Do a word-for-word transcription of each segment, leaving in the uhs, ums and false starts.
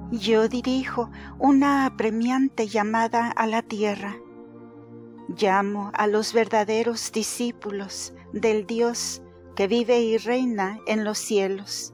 Yo dirijo una apremiante llamada a la tierra. Llamo a los verdaderos discípulos del Dios que vive y reina en los cielos.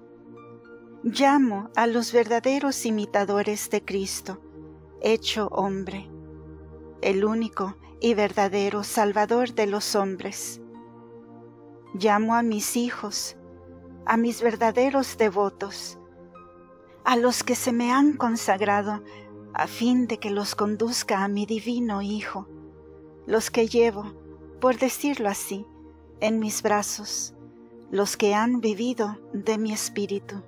Llamo a los verdaderos imitadores de Cristo, hecho hombre, el único y verdadero Salvador de los hombres. Llamo a mis hijos, a mis verdaderos devotos, a los que se me han consagrado, a fin de que los conduzca a mi divino Hijo, los que llevo, por decirlo así, en mis brazos, los que han vivido de mi espíritu.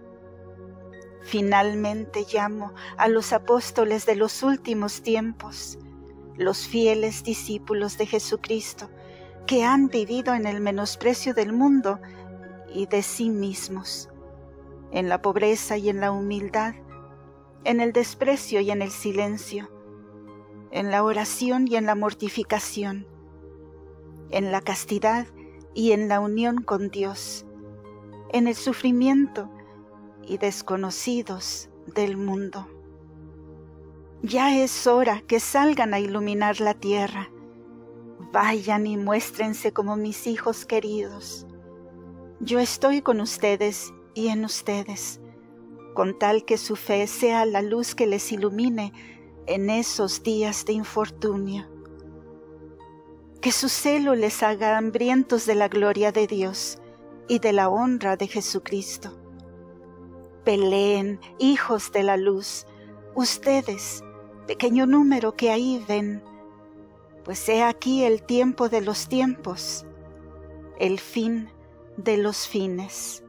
Finalmente llamo a los apóstoles de los últimos tiempos, los fieles discípulos de Jesucristo, que han vivido en el menosprecio del mundo y de sí mismos, en la pobreza y en la humildad, en el desprecio y en el silencio, en la oración y en la mortificación, en la castidad y en la unión con Dios, en el sufrimiento y desconocidos del mundo. Ya es hora que salgan a iluminar la tierra. Vayan y muéstrense como mis hijos queridos. Yo estoy con ustedes y en ustedes, con tal que su fe sea la luz que les ilumine en esos días de infortunio. Que su celo les haga hambrientos de la gloria de Dios y de la honra de Jesucristo. Peleen, hijos de la luz, ustedes, pequeño número que ahí ven, pues he aquí el tiempo de los tiempos, el fin de los fines.